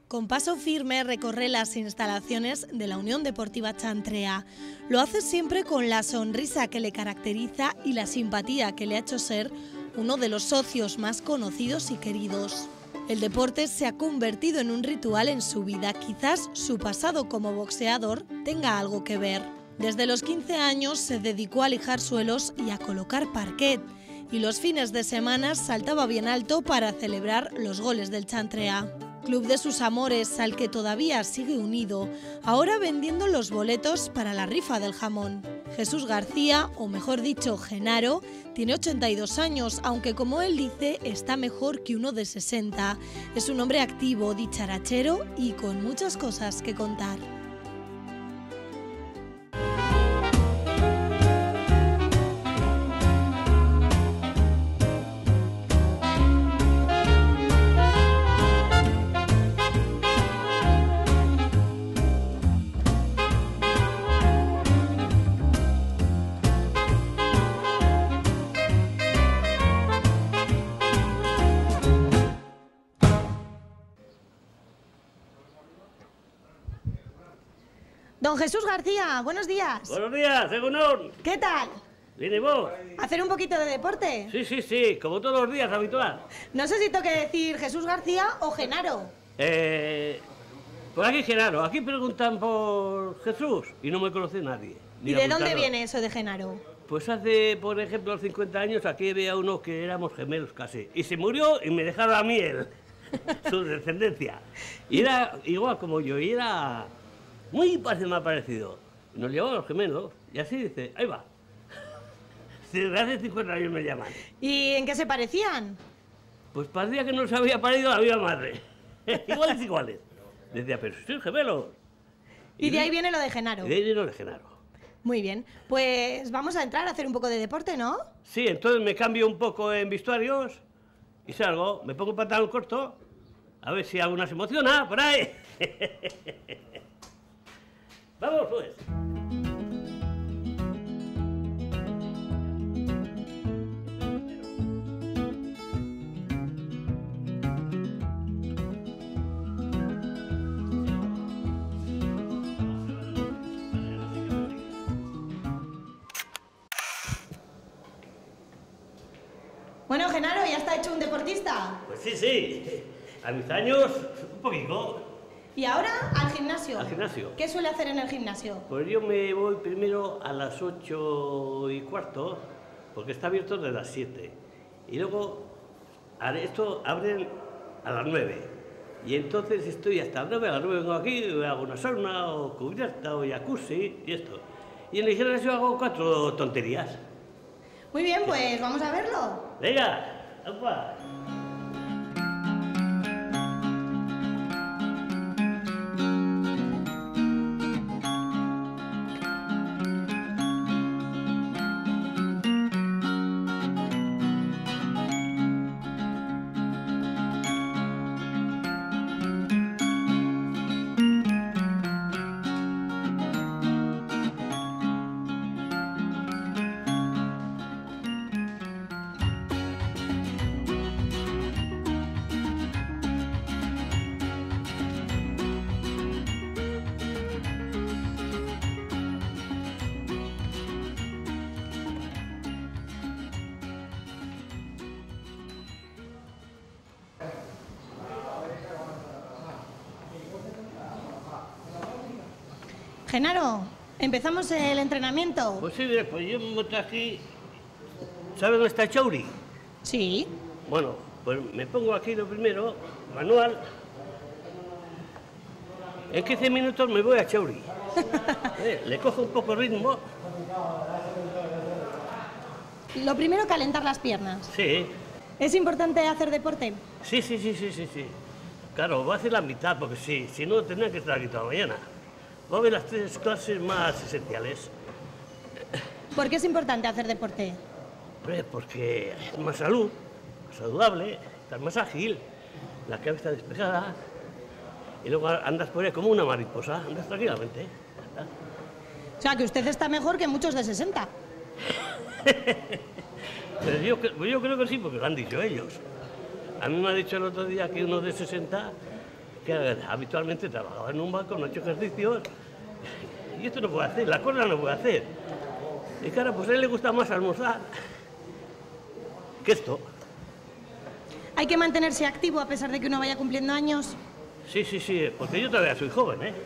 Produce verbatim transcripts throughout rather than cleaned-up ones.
Con paso firme recorre las instalaciones de la Unión Deportiva Chantrea. Lo hace siempre con la sonrisa que le caracteriza y la simpatía que le ha hecho ser uno de los socios más conocidos y queridos. El deporte se ha convertido en un ritual en su vida. Quizás su pasado como boxeador tenga algo que ver. Desde los quince años se dedicó a lijar suelos y a colocar parquet. Y los fines de semana saltaba bien alto para celebrar los goles del Chantrea. Club de sus amores al que todavía sigue unido, ahora vendiendo los boletos para la rifa del jamón. Jesús García, o mejor dicho, Genaro, tiene ochenta y dos años, aunque como él dice, está mejor que uno de sesenta. Es un hombre activo, dicharachero y con muchas cosas que contar. Don Jesús García, buenos días. Buenos días, Egunon. ¿Qué tal? ¿Bien y vos? ¿Hacer un poquito de deporte? Sí, sí, sí, como todos los días, habitual. No sé si tengo que decir Jesús García o Genaro. Eh... Por aquí Genaro, aquí preguntan por Jesús y no me conoce nadie. ¿Y de dónde viene eso de Genaro? Pues hace, por ejemplo, cincuenta años aquí había uno que éramos gemelos casi. Y se murió y me dejaron a mí él, su descendencia. Y era igual como yo, y era... muy parecido, más parecido. Nos llevamos a los gemelos y así dice, ahí va. Desde hace cincuenta años me llaman. ¿Y en qué se parecían? Pues parecía que no se había parido la viva madre. Iguales, iguales. Decía, pero si sois gemelos. Y, y de ahí viene lo de Genaro. Y de ahí viene lo de Genaro. Muy bien. Pues vamos a entrar a hacer un poco de deporte, ¿no? Sí, entonces me cambio un poco en vestuarios y salgo, me pongo un pantalón corto, a ver si alguna se emociona, por ahí. ¡Vamos, pues! Bueno, Genaro, ¿ya está hecho un deportista? Pues sí, sí. A mis años, un poquito. ¿Y ahora al gimnasio? Al gimnasio. ¿Qué suele hacer en el gimnasio? Pues yo me voy primero a las ocho y cuarto, porque está abierto desde las siete. Y luego, esto abren a las nueve. Y entonces estoy hasta las nueve, a las nueve vengo aquí, hago una sauna, o cubierta, o jacuzzi, y esto. Y en el gimnasio hago cuatro tonterías. Muy bien, pues vamos a verlo. Venga, ¡opa! Genaro, ¿empezamos el entrenamiento? Pues sí, pues yo me monté aquí. ¿Sabes dónde está Chauri? Sí. Bueno, pues me pongo aquí lo primero, manual. En quince minutos me voy a Chauri. eh, le cojo un poco el ritmo. Lo primero, calentar las piernas. Sí. ¿Es importante hacer deporte? Sí, sí, sí, sí, sí, sí. Claro, voy a hacer la mitad, porque sí, si no tendría que estar aquí toda la mañana. Voy a ver las tres clases más esenciales. ¿Por qué es importante hacer deporte? Pues porque es más salud, más saludable, estás más ágil, la cabeza despejada, y luego andas por ahí como una mariposa, andas tranquilamente. O sea, que usted está mejor que muchos de sesenta. Pero yo, yo creo que sí, porque lo han dicho ellos. A mí me ha dicho el otro día que uno de sesenta que habitualmente trabajaba en un banco, no he hecho ejercicios, y esto no puedo hacer, la cuerda no puedo hacer. Y claro, pues a él le gusta más almorzar que esto. Hay que mantenerse activo a pesar de que uno vaya cumpliendo años. Sí, sí, sí, porque yo todavía soy joven, ¿eh?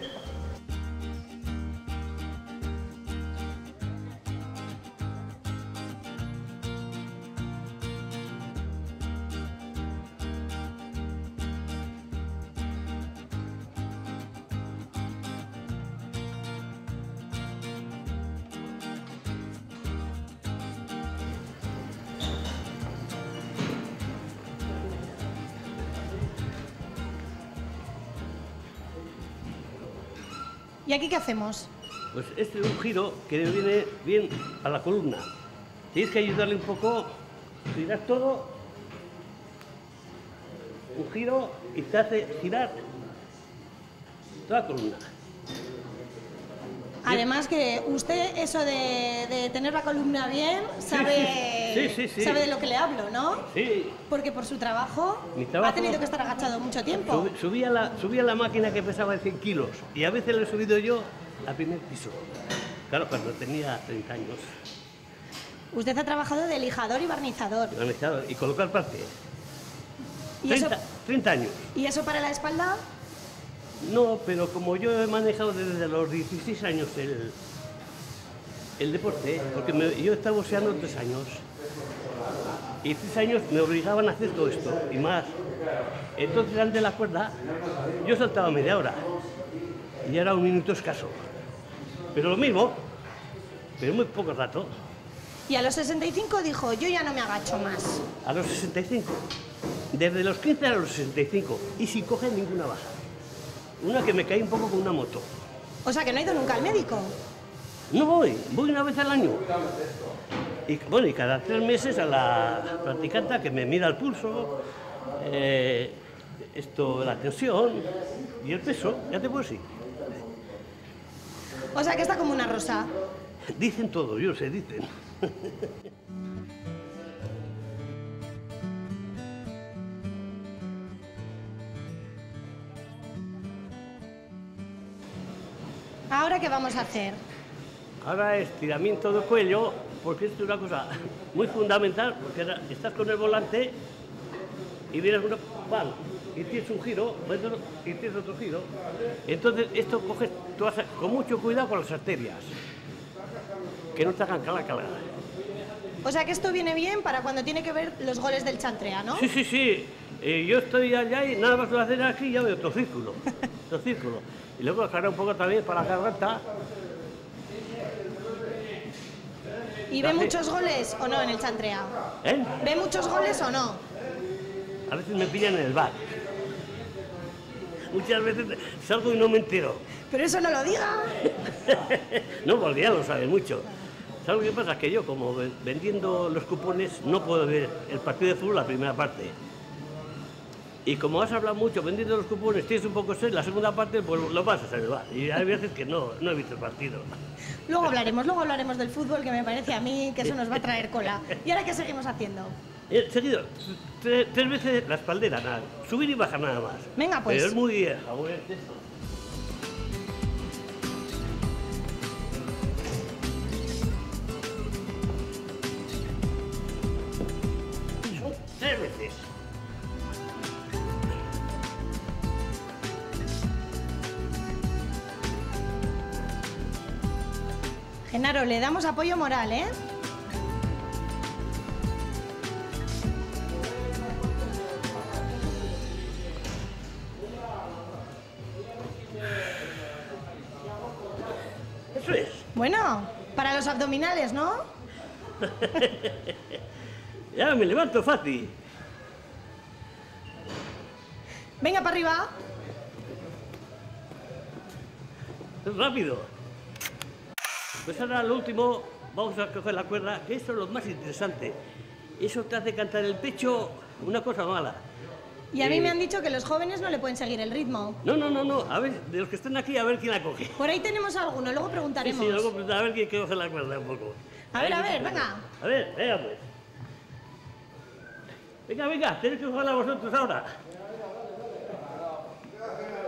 ¿Y aquí qué hacemos? Pues este es un giro que le viene bien a la columna. Tienes que ayudarle un poco, girar todo, un giro y te hace girar toda la columna. Además que usted eso de, de tener la columna bien sabe, sí, sí, sí. sabe de lo que le hablo, ¿no? Sí. Porque por su trabajo, Mi trabajo ha tenido que estar agachado mucho tiempo. Sub, subía, la, subía la máquina que pesaba cien kilos y a veces lo he subido yo al primer piso. Claro, cuando tenía treinta años. Usted ha trabajado de lijador y barnizador. Barnizador y colocar parte. ¿Y treinta, eso, treinta años. ¿Y eso para la espalda? No, pero como yo he manejado desde los dieciséis años el, el deporte, porque me, yo estaba boxeando tres años, y tres años me obligaban a hacer todo esto, y más. Entonces, antes de la cuerda, yo saltaba media hora, y era un minuto escaso. Pero lo mismo, pero muy poco rato. Y a los sesenta y cinco dijo, yo ya no me agacho más. A los sesenta y cinco. Desde los quince a los sesenta y cinco, y sin coger ninguna baja. Una que me caí un poco con una moto. O sea, que no ha ido nunca al médico. No voy, voy una vez al año. Y bueno, y cada tres meses a la practicante que me mira el pulso, eh, esto, la tensión y el peso, ya te puedo decir. O sea, que está como una rosa. Dicen todo, yo sé, dicen. ¿Ahora qué vamos a hacer? Ahora estiramiento de cuello, porque esto es una cosa muy fundamental, porque estás con el volante y vienes una, ¡pam! Y tienes un giro, y tienes otro giro. Entonces esto coges, tú haces con mucho cuidado con las arterias, que no te hagan cala cala. O sea que esto viene bien para cuando tiene que ver los goles del Chantrea, ¿no? Sí, sí, sí. Eh, yo estoy allá y nada más lo hacer aquí y ya veo otro círculo. Otro círculo. Y luego aclarar un poco también para la garganta. ¿Y ve muchos goles o no en el Chantrea? ¿Eh? ¿Ve muchos goles o no? A veces me pillan en el bar. Muchas veces salgo y no me entero. Pero eso no lo diga. No, porque ya lo sabe mucho. ¿Sabes lo que pasa? Que yo, como vendiendo los cupones, no puedo ver el partido de fútbol la primera parte. Y como has hablado mucho vendiendo los cupones, tienes un poco sed, la segunda parte pues lo pasas a el bar. Y hay veces que no, no he visto el partido. Luego hablaremos, luego hablaremos del fútbol, que me parece a mí que eso nos va a traer cola. ¿Y ahora qué seguimos haciendo? Eh, seguido, tres, tres veces la espaldera, nada. Subir y bajar nada más. Venga, pues. Pero es muy... Eh, esto. Son tres veces. Genaro, le damos apoyo moral, ¿eh? Eso es. Bueno, para los abdominales, ¿no? Ya me levanto fácil. Venga, para arriba. Es rápido. Pues ahora lo último, vamos a coger la cuerda, que eso es lo más interesante. Eso te hace cantar el pecho una cosa mala. Y a mí Eh, me han dicho que los jóvenes no le pueden seguir el ritmo. No, no, no, no. A ver, de los que están aquí, a ver quién la coge. Por ahí tenemos alguno, luego Sí, preguntaremos. sí, luego a ver quién coge la cuerda un poco. A ver, a ver, venga. A ver, venga pues. Venga, venga, tenéis que cogerla vosotros ahora.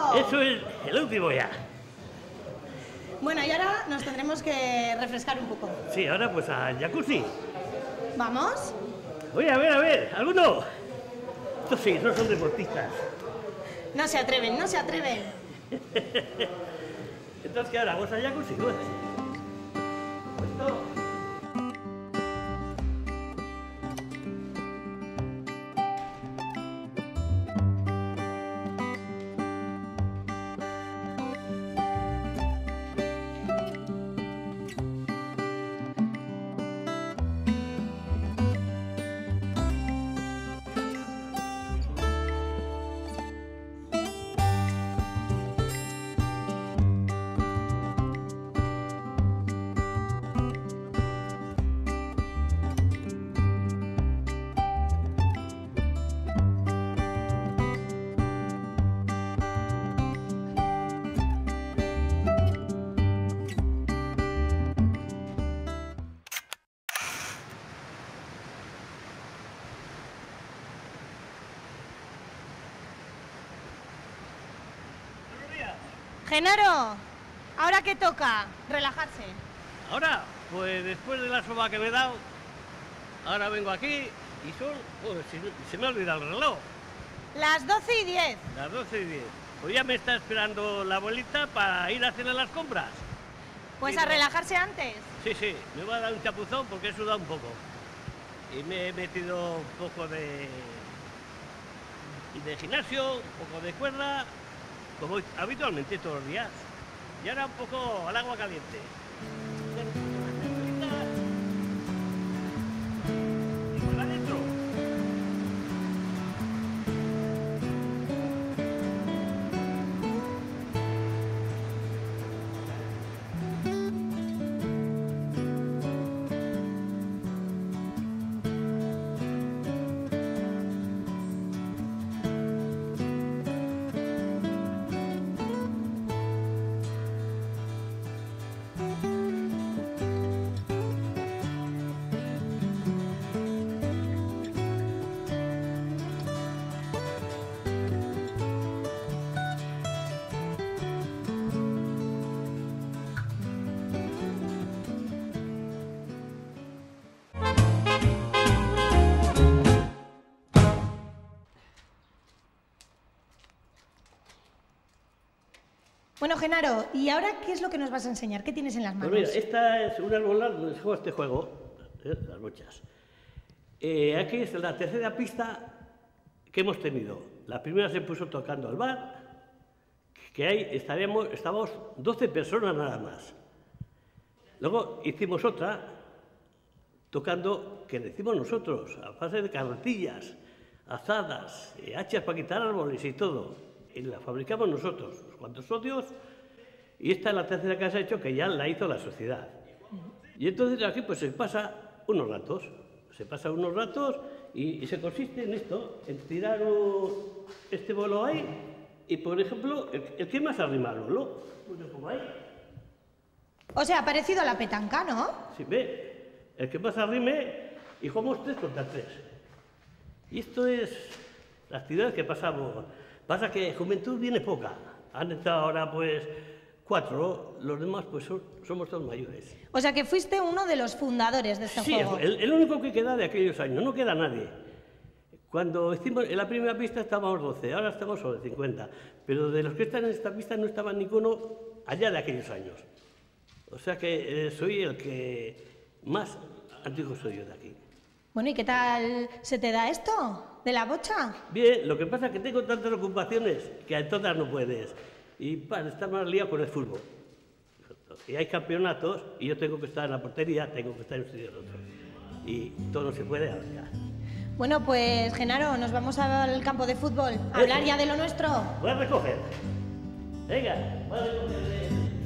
Eso es el último ya. Bueno, y ahora nos tendremos que refrescar un poco. Sí, ahora pues al jacuzzi. ¿Vamos? Oye, a ver, a ver, ¿alguno? Estos sí, no son deportistas. No se atreven, no se atreven. Entonces, ¿qué ahora? ¿Vamos al jacuzzi? Pues esto... Genaro, ¿ahora qué toca? Relajarse. Ahora, pues después de la soba que me he dado, ahora vengo aquí y son... Oh, se, se me ha olvidado el reloj. Las doce y diez. Las doce y diez. Pues ya me está esperando la abuelita para ir a hacer las compras. Pues Y a no- relajarse antes. Sí, sí, me va a dar un chapuzón porque he sudado un poco. Y me he metido un poco de... de gimnasio, un poco de cuerda, como habitualmente todos los días. Y ahora un poco al agua caliente. Y por adentro. Bueno, Genaro, ¿y ahora qué es lo que nos vas a enseñar? ¿Qué tienes en las manos? Pues mira, esta es una arbolada donde se juega este juego, ¿eh? Las bochas. Eh, aquí es la tercera pista que hemos tenido. La primera se puso tocando al bar, que ahí estaríamos, estábamos doce personas nada más. Luego hicimos otra tocando, que decimos nosotros, a base de carretillas, azadas, eh, hachas para quitar árboles y todo. Y la fabricamos nosotros, los cuantos socios, y esta es la tercera que has hecho, que ya la hizo la sociedad. Y entonces aquí pues se pasa unos ratos, se pasa unos ratos y, y se consiste en esto, en tirar un- este bolo ahí, y por ejemplo, el, el que más arrima al bolo, pues lo pongo ahí. O sea, parecido a la petanca, ¿no? Si ve, el que más arrime, y jugamos tres contra tres. Y esto es la actividad que pasamos. Pasa que juventud viene poca. Han estado ahora pues cuatro, los demás pues son- somos todos mayores. O sea, que fuiste uno de los fundadores de este Sí, juego. el, el único que queda de aquellos años, no queda nadie. Cuando hicimos en la primera pista estábamos doce, ahora estamos sobre cincuenta. Pero de los que están en esta pista no estaba ninguno allá de aquellos años. O sea que eh, soy el que más antiguo soy yo de aquí. Bueno, ¿y qué tal se te da esto? ¿De la bocha? Bien, lo que pasa es que tengo tantas ocupaciones que a todas no puedes. Y para estar más liado con el fútbol. Y hay campeonatos y yo tengo que estar en la portería, tengo que estar en un sitio en otro. Y todo no se puede abarcar. Bueno, pues Genaro, nos vamos al campo de fútbol. A hablar ya de lo nuestro. Voy a recoger. Venga, voy a recoger.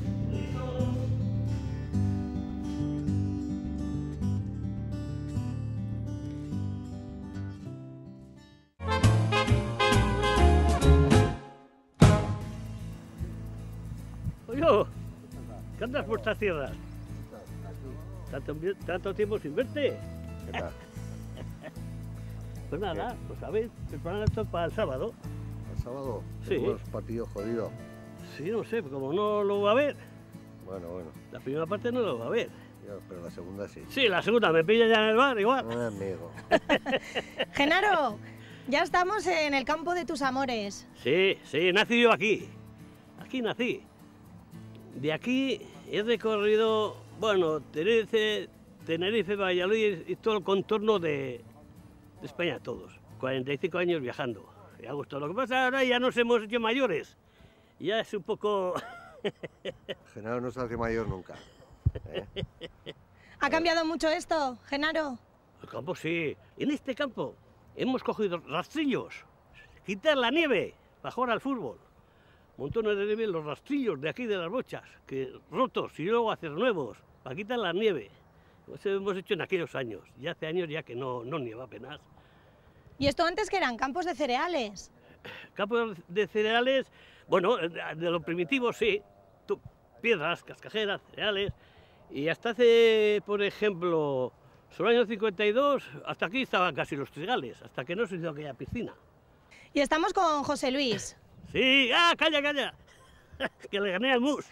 Oye, ¿qué andas por estas tierras? ¿Tanto, tanto tiempo sin verte? ¿Qué tal? Pues nada, pues a ver, preparar esto para el sábado. El sábado. Sí. Tenemos partido jodido. Sí, no sé, como no lo va a ver. Bueno, bueno. La primera parte no lo va a ver. Ya, pero la segunda sí. Sí, la segunda me pilla ya en el bar, igual. Un amigo. Genaro, ya estamos en el campo de tus amores. Sí, sí, nací yo aquí. Aquí nací. De aquí he recorrido, bueno, Tenerife, Tenerife, Valladolid y todo el contorno de, de España, todos. cuarenta y cinco años viajando. Y a gusto. Lo que pasa ahora ya nos hemos hecho mayores. Ya es un poco... Genaro no se hace mayor nunca. ¿eh? ¿Ha cambiado mucho esto, Genaro? El campo sí. En este campo hemos cogido rastrillos, quitar la nieve para jugar al fútbol. Montones de nieve en los rastrillos de aquí de las bochas, que rotos y luego hacer nuevos para quitar la nieve. Eso hemos hecho en aquellos años. Y hace años ya que no, no nieva apenas. ¿Y esto antes que eran campos de cereales? Campos de cereales, bueno, de lo primitivo sí. Tú, piedras, cascajeras, cereales. Y hasta hace, por ejemplo, sobre el año cincuenta y dos, hasta aquí estaban casi los trigales, hasta que no se hizo aquella piscina. Y estamos con José Luis. Sí, ah, calla, calla, que le gané al mus.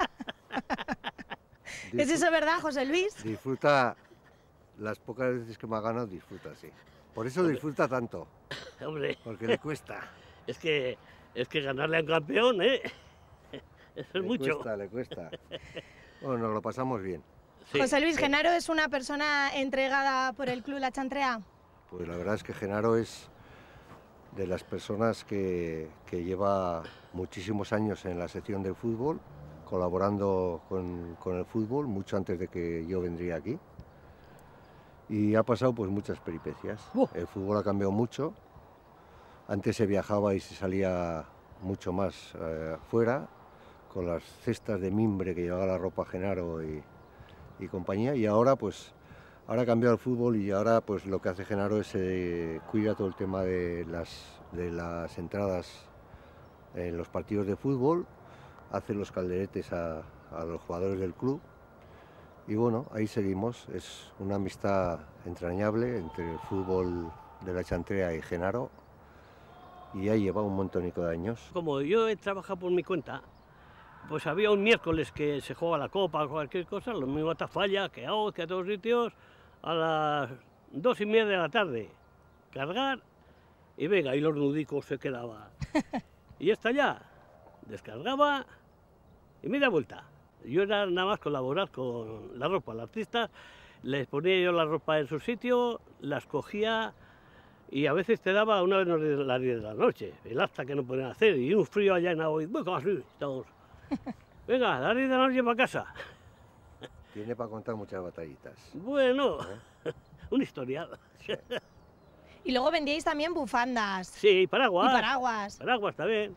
¿Es eso verdad, José Luis? Disfruta, las pocas veces que me ha ganado, disfruta, sí. Por eso disfruta tanto, Hombre, porque le cuesta. es que, es que ganarle a un campeón, ¿eh? Eso es Le mucho. cuesta, le cuesta. Bueno, nos lo pasamos bien. Sí. José Luis, ¿Genaro es una persona entregada por el Club La Chantrea? Pues la verdad es que Genaro es de las personas que, que lleva muchísimos años en la sección del fútbol, colaborando con, con el fútbol, mucho antes de que yo vendría aquí. Y ha pasado pues muchas peripecias. Uh. El fútbol ha cambiado mucho. Antes se viajaba y se salía mucho más eh, fuera, con las cestas de mimbre que llevaba la ropa Genaro y, y compañía. Y ahora pues ahora ha cambiado el fútbol y ahora pues lo que hace Genaro es eh, cuida todo el tema de las, de las entradas en los partidos de fútbol, hace los calderetes a, a los jugadores del club. Y bueno, ahí seguimos, es una amistad entrañable entre el fútbol de La Chantrea y Genaro, y ya lleva un montonico de años. Como yo he trabajado por mi cuenta, pues había un miércoles que se juega la copa o cualquier cosa, lo mismo a Tafalla, que a Oz, que a todos sitios, a las dos y media de la tarde, cargar y venga, y los nudicos se quedaban. Y hasta allá, descargaba y media vuelta. Yo era nada más colaborar con la ropa, al artista, les ponía yo la ropa en su sitio, las cogía y a veces te daba una vez a las diez de la noche, el hasta que no podían hacer, y un frío allá en Agua, bueno, así, estamos. Venga, a las diez de la noche para casa. Tiene para contar muchas batallitas. Bueno, ¿eh? Un historial. Sí. Y luego vendíais también bufandas. Sí, paraguas. Y paraguas. Paraguas también.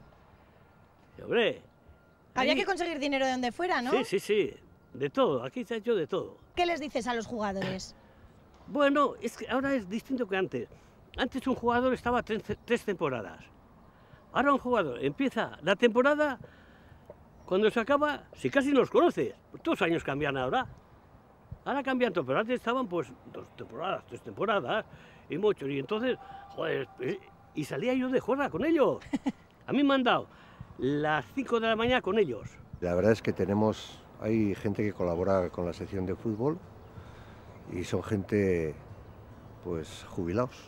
Y, hombre. Había ahí... que conseguir dinero de donde fuera, ¿no? Sí, sí, sí. De todo. Aquí se ha hecho de todo. ¿Qué les dices a los jugadores? Bueno, es que ahora es distinto que antes. Antes un jugador estaba tres, tres temporadas. Ahora un jugador empieza la temporada, cuando se acaba, si casi no los conoces. Todos los años cambian ahora. Ahora cambian todo, pero antes estaban pues dos temporadas, tres temporadas y muchos. Y entonces, joder, y salía yo de jornada con ellos. A mí me han dado las cinco de la mañana con ellos. La verdad es que tenemos, hay gente que colabora con la sección de fútbol y son gente, pues, jubilados,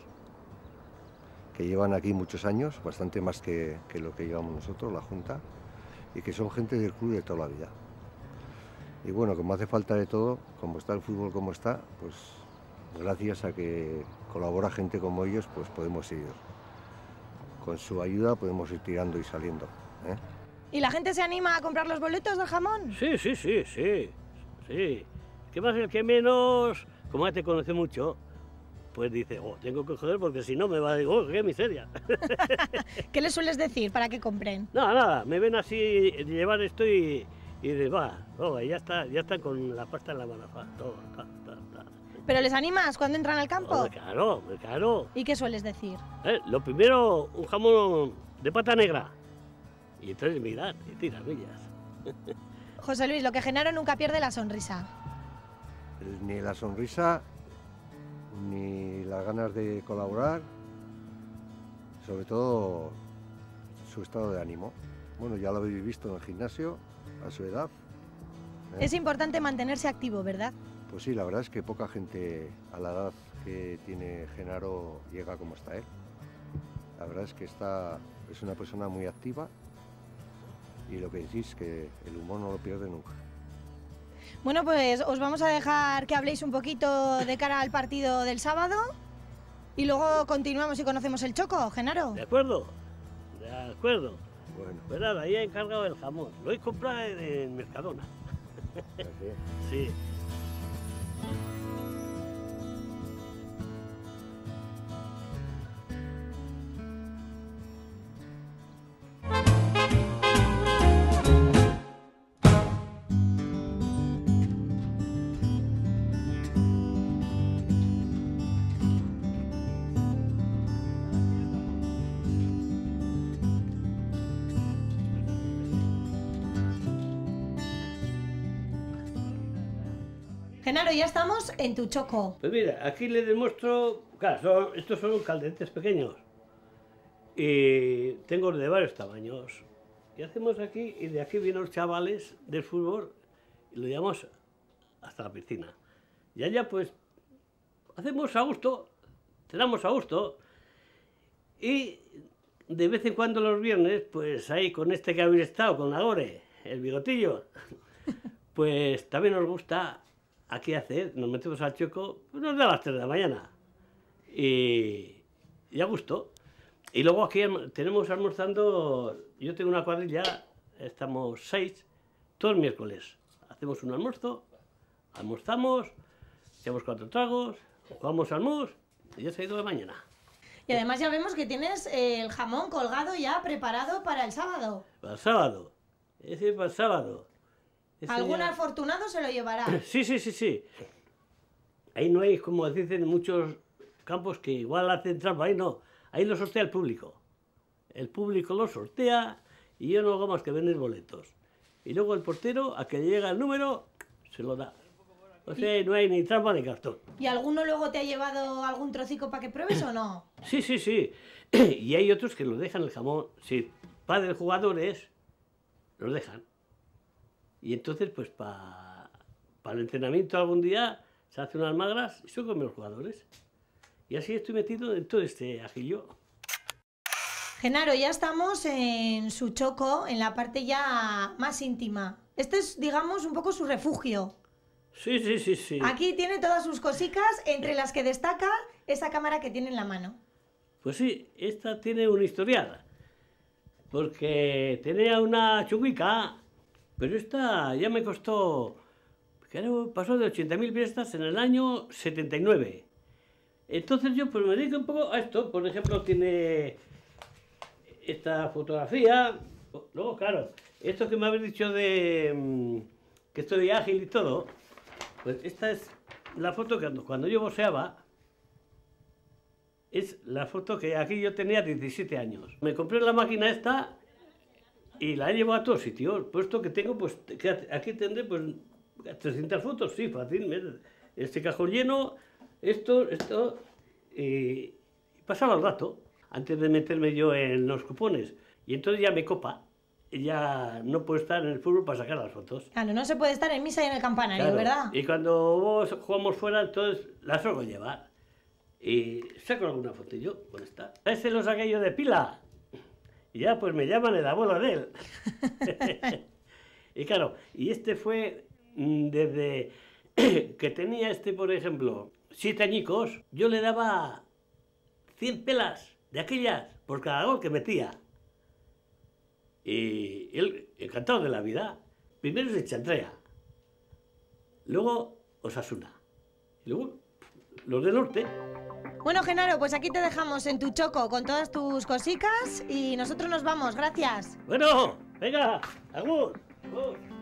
que llevan aquí muchos años, bastante más que, que lo que llevamos nosotros, la Junta, y que son gente del club de toda la vida. Y bueno, como hace falta de todo, como está el fútbol como está, pues gracias a que colabora gente como ellos, pues podemos ir, con su ayuda podemos ir tirando y saliendo, ¿eh? ¿Y la gente se anima a comprar los boletos del jamón? Sí, sí, sí, sí, sí. ¿Qué más el que menos? Como ya te conoce mucho, pues dice, oh, tengo que joder porque si no me va a decir, oh, qué miseria. ¿Qué les sueles decir para que compren? Nada, nada, me ven así llevar esto y, y de va, oh, ya está, ya están con la pasta en la mano, todo, ta, ta, ta. ¿Pero les animas cuando entran al campo? Oh, claro, claro. ¿Y qué sueles decir? Eh, lo primero, un jamón de pata negra. Y entonces mirad y tiras millas. José Luis, lo que Genaro nunca pierde la sonrisa. Ni la sonrisa, ni las ganas de colaborar, sobre todo su estado de ánimo. Bueno, ya lo habéis visto en el gimnasio, a su edad. ¿eh? Es importante mantenerse activo, ¿verdad? Pues sí, la verdad es que poca gente a la edad que tiene Genaro llega como está él. La verdad es que está, es una persona muy activa y lo que decís, que el humor no lo pierde nunca. Bueno, pues os vamos a dejar que habléis un poquito de cara al partido del sábado y luego continuamos y conocemos el Choco, Genaro. ¿De acuerdo? De acuerdo. Bueno, Pues nada, ahí he encargado el jamón. Lo he comprado en, en Mercadona. así. Sí. Genaro, ya estamos en tu Choco. Pues mira, aquí le demuestro, claro, son- estos son calderetes pequeños y tengo de varios tamaños. Y hacemos aquí, y de aquí vienen los chavales del fútbol y lo llevamos hasta la piscina. Y allá pues hacemos a gusto, cenamos a gusto y de vez en cuando los viernes, pues ahí con este que habéis estado, con Nagore, el bigotillo, pues también nos gusta aquí hacer, nos metemos al Choco, pues nos da a las tres de la mañana. Y, y a gusto. Y luego aquí alm- tenemos almorzando, yo tengo una cuadrilla, estamos seis, todos los miércoles. Hacemos un almuerzo, almorzamos, echamos cuatro tragos, jugamos al mus y ya se ha ido de mañana. Y además ya vemos que tienes eh, el jamón colgado ya preparado para el sábado. Para el sábado, ese es para el sábado. Ese Algún ya- afortunado se lo llevará. Sí, sí, sí, sí. Ahí no hay, como dicen en muchos campos, que igual hacen trampa, ahí no. Ahí lo sortea el público. El público lo sortea y yo no hago más que vender boletos. Y luego el portero, a que llega el número, se lo da. O sea, no hay ni trampa ni cartón. ¿Y alguno luego te ha llevado algún trocico para que pruebes o no? Sí, sí, sí. Y hay otros que lo dejan el jamón. Si padres jugadores, los dejan. Y entonces, pues para el entrenamiento algún día se hacen unas magras y son con los jugadores. Y así estoy metido en todo este ajillo. Genaro, ya estamos en su Choco, en la parte ya más íntima. Este es, digamos, un poco su refugio. Sí, sí, sí, sí. Aquí tiene todas sus cositas, entre las que destaca esa cámara que tiene en la mano. Pues sí, esta tiene un historial. Porque tenía una chunguica, pero esta ya me costó... Claro, pasó de ochenta mil piezas en el año setenta y nueve. Entonces yo pues me dedico un poco a esto. Por ejemplo, tiene esta fotografía. Luego, claro, esto que me habéis dicho de mm, que estoy ágil y todo, pues esta es la foto que cuando yo boxeaba, es la foto que aquí yo tenía diecisiete años. Me compré la máquina esta y la he llevado a todos sitios. Puesto que tengo, pues que aquí tendré pues trescientas fotos, sí, fácil. Este cajón lleno, esto, esto, y pasaba el rato antes de meterme yo en los cupones. Y entonces ya me copa, y ya no puedo estar en el fútbol para sacar las fotos. Claro, no se puede estar en misa y en el campanario, Claro, ¿verdad? y cuando vos jugamos fuera, entonces las suelo llevar. Y saco alguna fotillo con esta. Este lo saqué yo de pila. Y ya pues me llaman el abuelo de él. Y claro, y este fue mm, desde que tenía este, por ejemplo, siete añicos, yo le daba cien pelas de aquellas por cada gol que metía. Y él, encantado de la vida, primero se Chantrea, luego Osasuna, y luego los del norte. Bueno, Genaro, pues aquí te dejamos en tu Choco con todas tus cositas y nosotros nos vamos. Gracias. Bueno, venga, agur. agur.